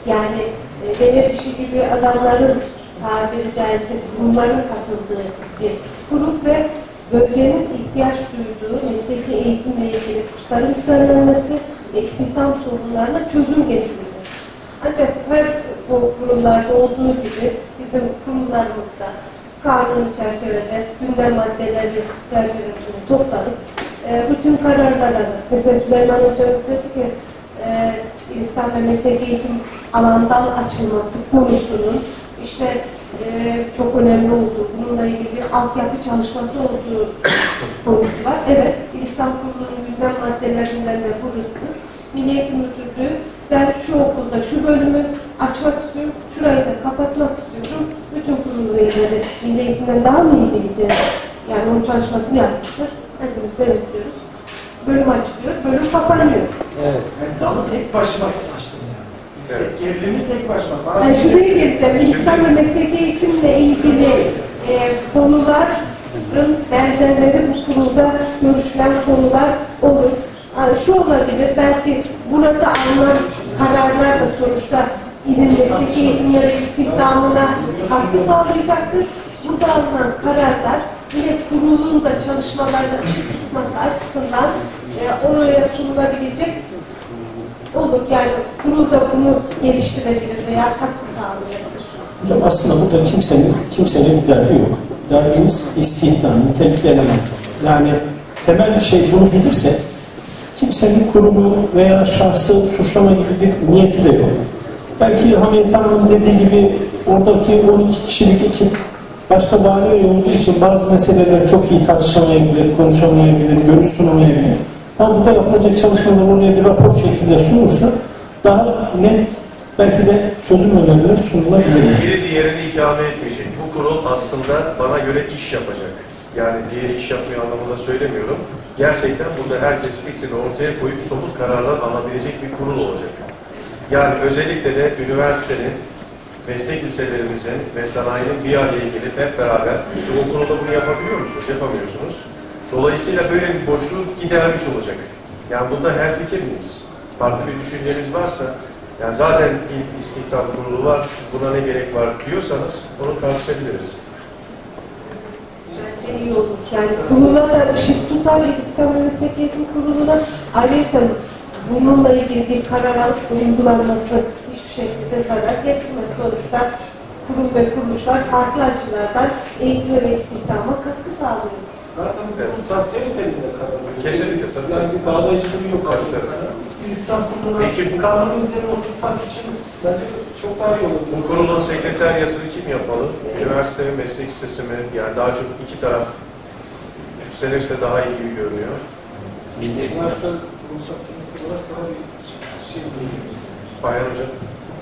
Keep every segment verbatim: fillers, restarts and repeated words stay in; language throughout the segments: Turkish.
Yani e, devlet işi gibi adamların, tabiri caizse kurumların katıldığı bir kurum ve bölgenin ihtiyaç duyduğu mesleki eğitimle ilgili kursların düzenlenmesi, istihdam sorunlarına çözüm getirilir. Ancak her bu kurumlarda olduğu gibi bizim kurumlarımızda kanun çerçevede gündem maddeleri çerçevesinde toplanıp e, bütün kararlar alır. Mesela Süleyman Hocamız dedi ki e, İnsan ve Mesleki Eğitim alan dal açılması konusunun işte e, çok önemli olduğu, bununla ilgili bir altyapı çalışması olduğu konusu var. Evet, İhsan Kurulu'nun gündem maddelerinden de burası. Milli Eğitim Müdürlüğü, ben şu okulda şu bölümü açmak istiyorum, şurayı da kapatmak istiyorum. Bütün kurulu üyeleri Milli Eğitim'den daha mı iyi bileceğiz? Yani onun çalışmasını yapmıştır. Hepimiz seyrediyoruz. Bölüm açılıyor, bölüm kapanıyor. Evet. Yani dalı tek başıma açtım yani. Evet. Gerilimi tek başıma. Yani şuraya geleceğim. İnsan ve mesleki eğitimle ilgili e, konuların benzerleri bu kurulda görüşülen konular olur. Yani şu olabilir, belki burada alınan kararlar da sonuçta ilin mesleki eğitimleri istihdamına katkı sağlayacaktır. Burada alınan kararlar yine kurulun da çalışmalarına ışık tutması açısından e, oraya sunulabilecek olur. Yani kurul da bunu geliştirebilir veya katkı sağlayabilir. Hocam aslında burada kimsenin kimsenin bir derdi yok. Derdimiz istihdam, nitelikli element. Yani temel şey bunu bilirse kimsenin kurumu veya şahsı suçlama gibi bir niyeti de yok. Belki Hamiyet Hanım'ın dediği gibi oradaki on iki kişilik ekip başka bahane olduğu için bazı meseleler çok iyi tartışamayabilir, konuşamayabilir, görüş sunamayabilir. Ama burada yapılacak çalışmalar oraya bir rapor şeklinde sunulursa daha net belki de çözüm önerileri sunulabilir. Biri diğerini ikame etmeyecek. Bu kurul aslında bana göre iş yapacak. Yani diğeri iş yapmıyor anlamında söylemiyorum. Gerçekten burada herkes fikrini ortaya koyup somut kararlar alabilecek bir kurul olacak. Yani özellikle de üniversitenin, meslek liselerimizin ve sanayinin bir araya gelip hep beraber işte o kurulda bunu yapabiliyor musunuz? Yapamıyorsunuz. Dolayısıyla böyle bir boşluğu gidermiş olacak. Yani bunda her fikir miyiz? Farklı bir düşünceniz varsa, yani zaten bir istihdam kurulu var, buna ne gerek var diyorsanız onu tartışabiliriz. Bence iyi olur. Yani kurula da ışık tutar ve İslam ve Meslek Eğitim Kurulu'na ayrıca bununla ilgili bir karar alıp uygulanması hiçbir şekilde zarar getirmez. Sonuçta kurum ve kuruluşlar farklı açılardan eğitime ve istihdama katkı sağlıyor. Zaten evet. Bu tavsiye niteliğinde karar veriyor. Kesinlikle. Yani bir bağlayıcılığı yok. İslam kuruluna Peki, kanunun üzerine oturtmak için bence çok daha iyi olur. Bu kurulun sekreteryasını kim yapmalı? Üniversite mi, meslek lisesi mi? Yani daha çok iki taraf üstlenirse daha iyi gibi görünüyor. Üniversite ruhsat olarak daha bir şey değil. Bayan Hocam.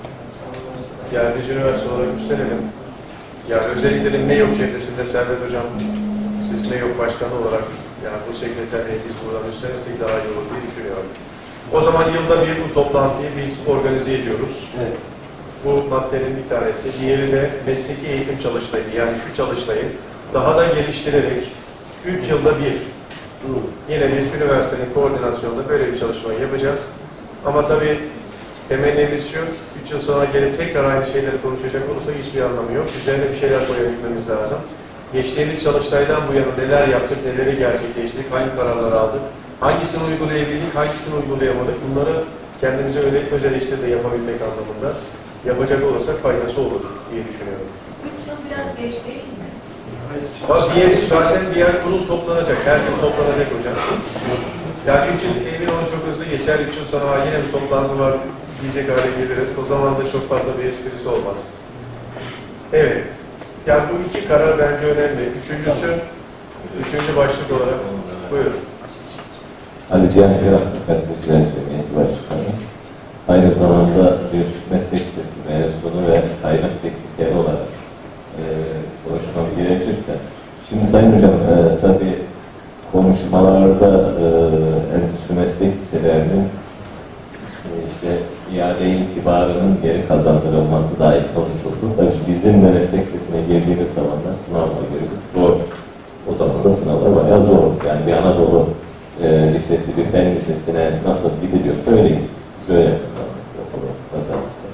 Yani biz üniversite olarak üstlenelim. Yani özellikle de MEYOK çevresinde Servet Hocam, siz MEYOK Başkanı olarak yani bu sekreterliği biz buradan üstlenirsek daha iyi olur diye düşünüyorum. O zaman yılda bir bu toplantıyı biz organize ediyoruz. Evet. Bu maddenin bir tanesi. Diğeri de mesleki eğitim çalıştayı. Yani şu çalıştayı daha da geliştirerek üç yılda bir yine biz üniversitenin koordinasyonunda böyle bir çalışmayı yapacağız. Ama tabii temennimiz şu, üç yıl sonra gelip tekrar aynı şeyleri konuşacak olursa hiçbir anlamı yok. Üzerine bir şeyler koyabilmemiz lazım. Geçtiğimiz çalıştaydan bu yana neler yaptık, neleri gerçekleştirdik, hangi kararlar aldık, hangisini uygulayabildik, hangisini uygulayamadık, bunları kendimize öyle öz eleştiri de yapabilmek anlamında yapacak olursak faydası olur diye düşünüyorum. Üç yıl biraz geç değil mi? Bak, diğer, zaten diğer kurul toplanacak, her gün toplanacak hocam. Yani üç yıl emin olun çok hızlı geçer, üç yıl sonra yine bir toplantı var diyecek hale geliriz. O zaman da çok fazla bir esprisi olmaz. Evet. Yani bu iki karar bence önemli. Üçüncüsü, üçüncü başlık olarak buyurun. Ali Cihan Yarattık Gazeteciler Cemiyeti Başkanı. Aynı zamanda bir meslek lisesi mezunu ve kaynak teknikeri olarak e, konuşmam gerekirse. Şimdi Sayın Hocam, e, tabii konuşmalarda e, endüstri meslek liselerinin e, işte iade itibarının geri kazandırılması dahi konuşuldu. Tabii bizim de meslek lisesine girdiğimiz zamanlar sınavla girdik. Zor. O zaman da sınavlar bayağı zor. Yani bir Anadolu e, lisesi, bir fen lisesine nasıl gidiliyorsa öyle gittik. Biz öyle kazandık. Okulu kazandık.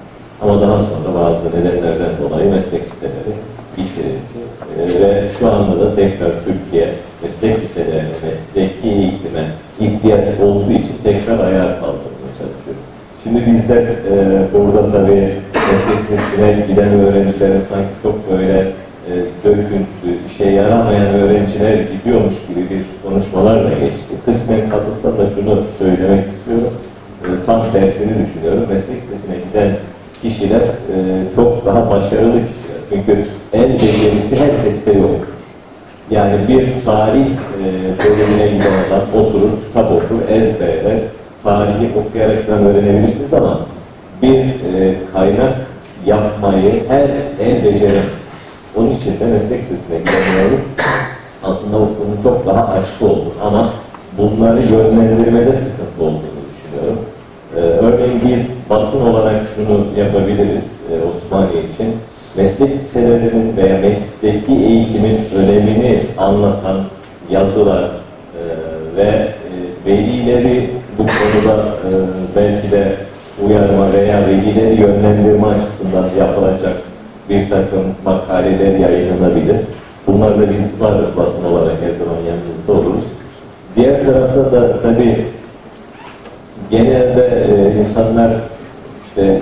Ama daha sonra bazı nedenlerden dolayı meslek liseleri bitirildi. E, ve şu anda da tekrar Türkiye meslek liselerine, mesleki eğitime ihtiyaç olduğu için tekrar ayağa kaldırmaya çalışıyor. Şimdi bizler e, burada tabii meslek lisesine giden öğrencilere sanki çok böyle e, döküntü, işe yaramayan öğrenciler gidiyormuş gibi bir konuşmalar da geçti. Kısmen katılsa da şunu söylemek istiyorum. E, tam tersini düşünüyorum. Meslek lisesine giden kişiler e, çok daha başarılı kişiler. Çünkü el becerisi herkeste yok. Yani bir tarih e, bölümüne giden adam oturur, kitap okur, ezberler, tarihi okuyaraktan öğrenebilirsiniz ama bir e, kaynak yapmayı her el beceremez. Onun için de meslek lisesine gidenlerin aslında ufkunun çok daha açık olduğunu ama bunları yönlendirmede sıkıntı olduğunu düşünüyorum. Ee, örneğin biz basın olarak şunu yapabiliriz e, Osmaniye için. Meslek liselerinin veya mesleki eğitimin önemini anlatan yazılar e, ve e, velileri bu konuda e, belki de uyarma veya velileri yönlendirme açısından yapılacak bir takım makaleler yayınlanabilir. Bunlar da biz varız basın olarak her zaman yanınızda oluruz. Diğer tarafta da tabii genelde e, insanlar işte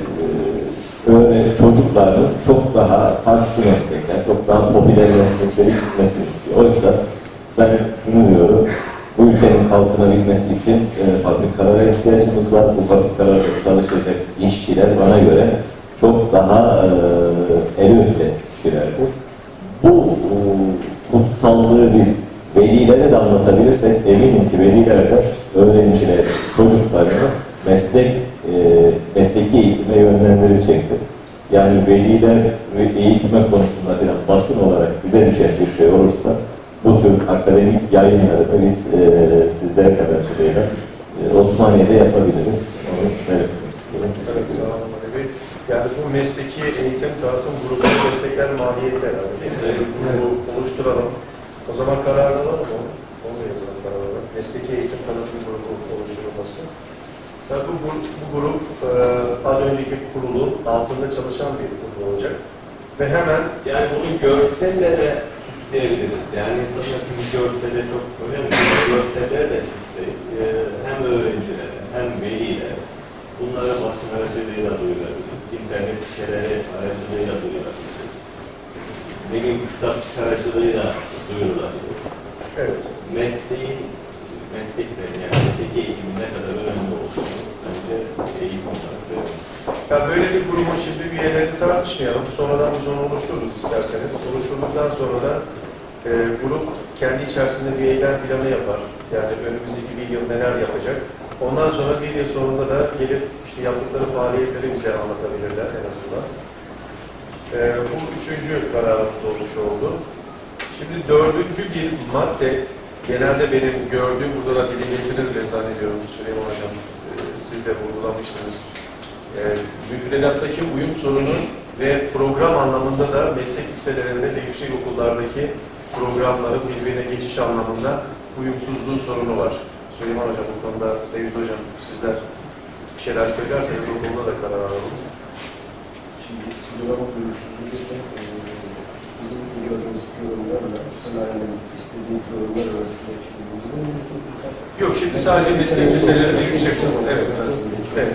e, öyle çocukların çok daha farklı meslekler, çok daha popüler mesleklere gitmesini istiyor. O yüzden ben şunu diyorum, bu ülkenin kalkınabilmesi için e, fabrikalara ihtiyacımız var. Bu fabrikalarda çalışacak işçiler bana göre çok daha e, el öpülesi kişilerdir. Bu e, kutsallığı biz velilere de anlatabilirsek eminim ki veliler de öğrenciler, çocuklarını meslek, e, mesleki eğitime yönlendirecektir. Yani veliler ve eğitime konusunda biraz basın olarak bize düşen bir şey olursa bu tür akademik yayınları da biz e, sizler aracılığıyla e, Osmaniye'de yapabiliriz. Onu belirtmek istiyorum. Evet, sağ olun Ali Bey. Yani bu mesleki eğitim tanıtım grubu meslekler maliyeti herhalde değil mi? Evet. Bunu oluşturalım. O zaman karar alalım mı? Onu da yazalım karar alalım. Mesleki eğitim tanıtım grubu oluşturulması. Tabii bu, bu, bu grup e, az önceki kurulun altında çalışan bir grup olacak. Ve hemen yani bunu görselle de süsleyebiliriz. Yani insanlar çünkü görselde çok önemli. Görselleri de süsleyip e, hem öğrencilere hem velilere bunlara basın aracılığıyla duyurabiliriz. İnternet siteleri aracılığıyla duyurabiliriz. Ne gibi kitap çıkarıcılığıyla duyurulabilir. evet. Mesleğin, mesleklerin yani mesleki eğitimin ne kadar önemli olduğunu bence eğitim olarak önemli. Ya böyle bir grubun şimdi üyelerini tartışmayalım. Sonradan biz onu oluştururuz isterseniz. Oluşturduktan sonra da e, grup kendi içerisinde bir eylem planı yapar. Yani önümüzdeki bir yıl neler yapacak. Ondan sonra bir yıl sonunda da gelip işte yaptıkları faaliyetleri bize anlatabilirler en azından. E, bu üçüncü kararımız olmuş oldu. Şimdi dördüncü bir madde, genelde benim gördüğüm, burada da dile getirilir zannediyorum Süleyman Hocam, e, siz de vurgulamıştınız. E, müfredattaki uyum sorunu ve program anlamında da meslek liselerinde ve yüksek okullardaki programların birbirine geçiş anlamında uyumsuzluğu sorunu var. Süleyman Hocam bu konuda, Feyuz Hocam sizler bir şeyler söylerseniz o konuda da karar alalım. Şimdi programa uyumsuzluk etmek, bizim gördüğümüz programlarla sanayinin istediği programlar arasındaki uyumsuzluğu uyumsuzluk. Yok, şimdi sadece meslek liselerinde yüksek okul. Evet. Evet.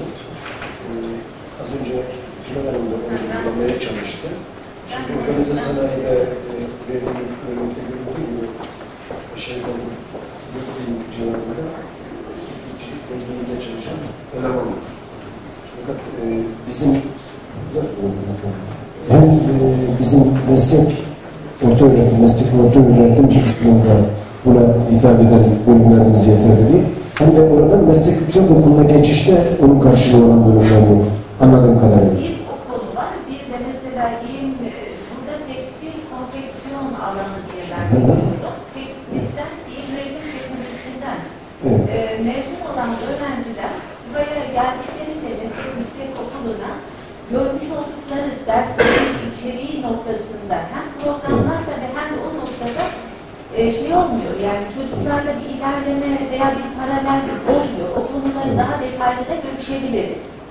Az önce Tülay Hanım da onu kullanmaya çalıştı. Şimdi organize sanayide verdiğim örnekte görüldüğü gibi aşağıdan gördüğüm civarında ikincilik dengeliğinde çalışan eleman. Fakat e, bizim hem e, bizim meslek orta öğretim, meslek orta öğretim kısmında buna hitap eden bölümlerimiz yeterli değil. Hem de orada meslek yüksek okuluna geçişte onun karşılığı olan bölümler yok. Anladığım kadarıyla. Bir okul var, bir de mesela diyeyim, burada tekstil konfeksiyon alanı diye ben biliyorum. Tekstilden, diyeyim, üretim teknolojisinden Evet. e, mezun olan öğrenciler buraya geldiklerinde meslek yüksek okuluna görmüş oldukları derslerin içeriği noktasında hem programlarda ve hem de o noktada e, şey olmuyor, yani çocuklarla bir ilerleme veya bir paralellik olmuyor. O konuları daha detaylı da görüşebiliriz.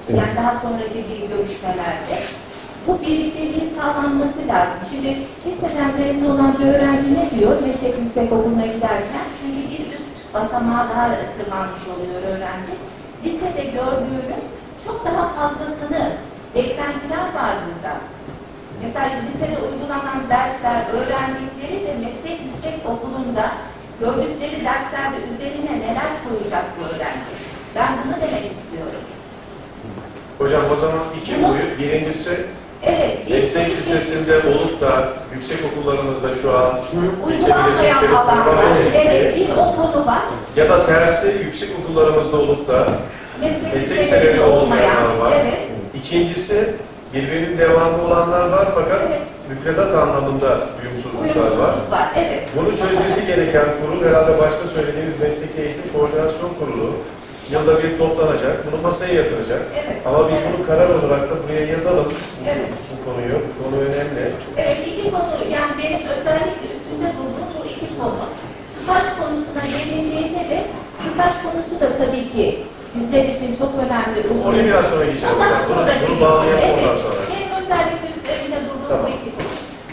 Evet. Yani daha sonraki bir görüşmelerde. Bu birlikteliğin sağlanması lazım. Şimdi liseden mezun olan bir öğrenci ne diyor meslek yüksekokuluna giderken? Çünkü bir üst basamağa daha tırmanmış oluyor öğrenci. Lisede gördüğünün çok daha fazlasını, beklentiler var burada. Mesela lisede uygulanan dersler, öğrendikleri ve meslek yüksekokulunda gördükleri derslerde üzerine neler koyacak bu öğrenci? Ben bunu demek istiyorum. Hocam o zaman iki boyu. Birincisi, Evet, meslek lisesinde olup da yüksek okullarımızda şu an uygulanmayan geçebilecekleri alanlar, program eksikliği evet, bir o konu var. ya da tersi yüksek okullarımızda olup da Meslek meslek liseleri liseleri olmayanlar var. Evet, İkincisi, birbirinin devamlı olanlar var fakat Evet. müfredat anlamında uyumsuzluklar var. uyumsuzluk var. Evet. Bunu çözmesi gereken kurul herhalde başta söylediğimiz Mesleki Eğitim Koordinasyon Kurulu yılda bir toplanacak, bunu masaya yatıracak. Evet. Ama biz bunu karar olarak da buraya yazalım bu, Evet. bu konuyu. Bu konu önemli. Evet, iki konu, yani benim özellikle üstünde durduğum bu iki konu. Staj konusuna gelindiğinde de, staj konusu da tabii ki bizler için çok önemli. Oraya biraz sonra geçeceğiz. Ondan Bunu, sonra bunu bağlayalım evet, ondan sonra. benim özellikle üzerinde durduğum Tamam. bu iki konu.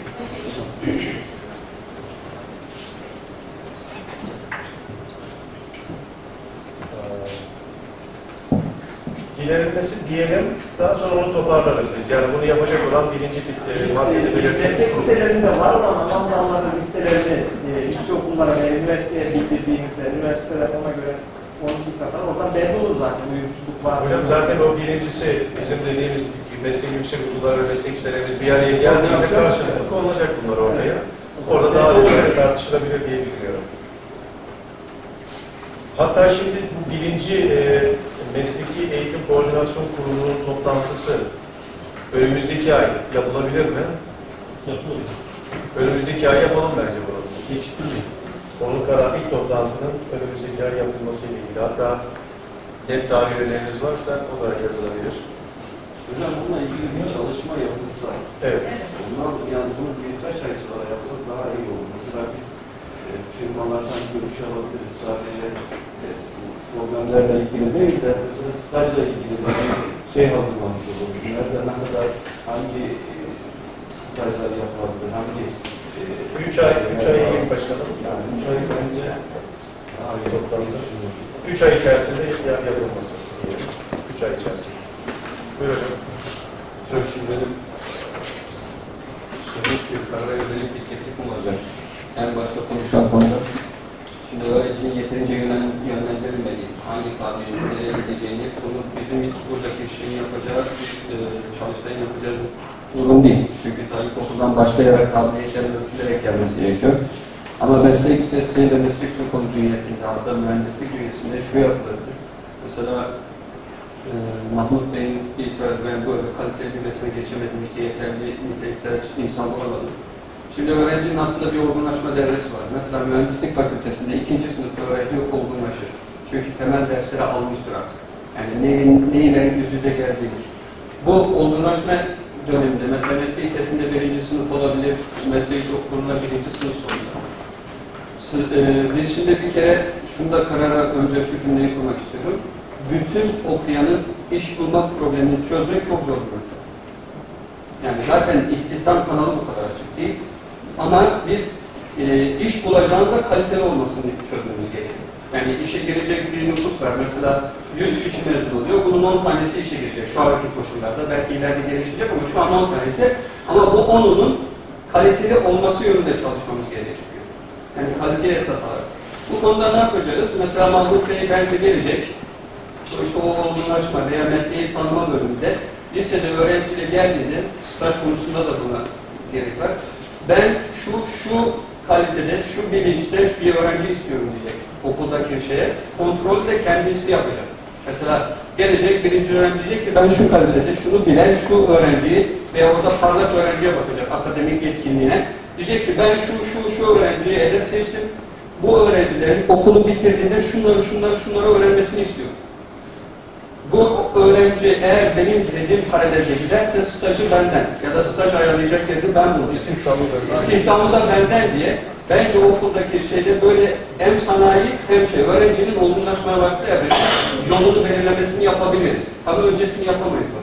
Giderilmesi diyelim, daha sonra onu toparlarız biz. Yani bunu yapacak olan birinci e, maddede belirttiğimiz Meslek kurul. liselerinde var mı ama dalların listelerini e, yüksek okullara ve üniversiteye bildirdiğimizde üniversiteler ona göre on iki kadar oradan belli olur zaten uyumsuzluk var. Hocam zaten o birincisi bizim dediğimiz meslek yüksek okulları ve meslek liselerimiz bir araya geldiğinde karşılıklı konulacak bunlar ortaya. Orada daha detaylı tartışılabilir diye düşünüyorum. Hatta şimdi bu birinci e, Mesleki Eğitim Koordinasyon Kurulu'nun toplantısı önümüzdeki ay yapılabilir mi? Yapılır. Önümüzdeki ay yapalım bence bunu. Geçti. Onun kararı ilk toplantının önümüzdeki ay yapılması ile ilgili. Hatta net tarih öneriniz varsa o da yazılabilir. Hocam bununla ilgili bir çalışma yapılsa, Evet. bundan yani bunu birkaç ay sonra yapsak daha iyi olur. Mesela biz e, firmalardan görüş alabiliriz. Sadece e, bu problemlerle ilgili değil de mesela stajla ilgili de bir şey hazırlamış oluruz. Nerede ne kadar hangi e, stajlar yapılabilir, hangi e, Üç ay, üç ay iyi başkanım. yani üç ay bence daha iyi Toplantı. Üç ay içerisinde yap- yapılması. Üç ay içerisinde. Buyur hocam. Hocam şimdi benim somut bir karara yönelik bir teklifim olacak. En başta konuşan konuda. Şimdi öğrencinin yeterince yönlen, yönlendirilmediği, hangi kabiliyetin nereye gideceğini, bunu bizim buradaki şeyin yapacağı, e, çalıştayın yapacağı durum değil. Çünkü daha ilkokuldan başlayarak kabiliyetlerin ölçülerek gelmesi gerekiyor. Ama meslek lisesi ve meslek okulu bünyesinde, hatta mühendislik bünyesinde şu yapılabilir. Mesela e, Mahmut Bey'in itiraz ben bu kaliteli hizmetine geçemedim, işte yeterli nitelikler insan bulamadım. Şimdi öğrencinin aslında bir olgunlaşma devresi var. Mesela mühendislik fakültesinde ikinci sınıfta öğrenci olgunlaşır. Çünkü temel dersleri almıştır artık. Yani neyin, neyle yüz yüze geldiğimiz. Bu olgunlaşma döneminde, mesela meslek lisesinde birinci sınıf olabilir, meslek okulunda birinci sınıf sonunda. E, biz şimdi bir kere şunda karara önce şu cümleyi kurmak istiyorum. Bütün okuyanın iş bulmak problemini çözmek çok zor bir mesele. Yani zaten istihdam kanalı bu kadar açık değil. Ama biz e, iş bulacağında kaliteli olmasını çözmemiz gerekiyor. Yani işe girecek bir nüfus var. Mesela yüz kişi mezun oluyor. Bunun on tanesi işe girecek. Şu anki koşullarda belki ileride gelişecek ama şu an on tanesi. Ama bu onunun kaliteli olması yönünde çalışmamız gerekiyor. Yani kaliteli esas alarak. Bu konuda ne yapacağız? Mesela Mahmut Bey bence gelecek. İşte o olgunlaşma veya mesleği tanıma bölümünde lisede öğrenciyle geldiğinde staj konusunda da buna gerek var. Ben şu şu kalitede, şu bilinçte bir öğrenci istiyorum diyecek okuldaki şeye. Kontrolü de kendisi yapacak. Mesela gelecek birinci öğrenci diyecek ki ben şu kalitede, şunu bilen şu öğrenciyi veya orada parlak öğrenciye bakacak akademik yetkinliğine. Diyecek ki ben şu şu şu öğrenciyi hedef seçtim. Bu öğrencilerin okulu bitirdiğinde şunları şunları şunları öğrenmesini istiyorum. Bu öğrenci eğer benim dediğim paralelde giderse stajı benden ya da staj ayarlayacak yerini ben bulurum. İstihdamı da. İstihdamı da benden diye bence o okuldaki şeyde böyle hem sanayi hem şey öğrencinin olgunlaşmaya başlayarak yolunu belirlemesini yapabiliriz. Ama öncesini yapamayız.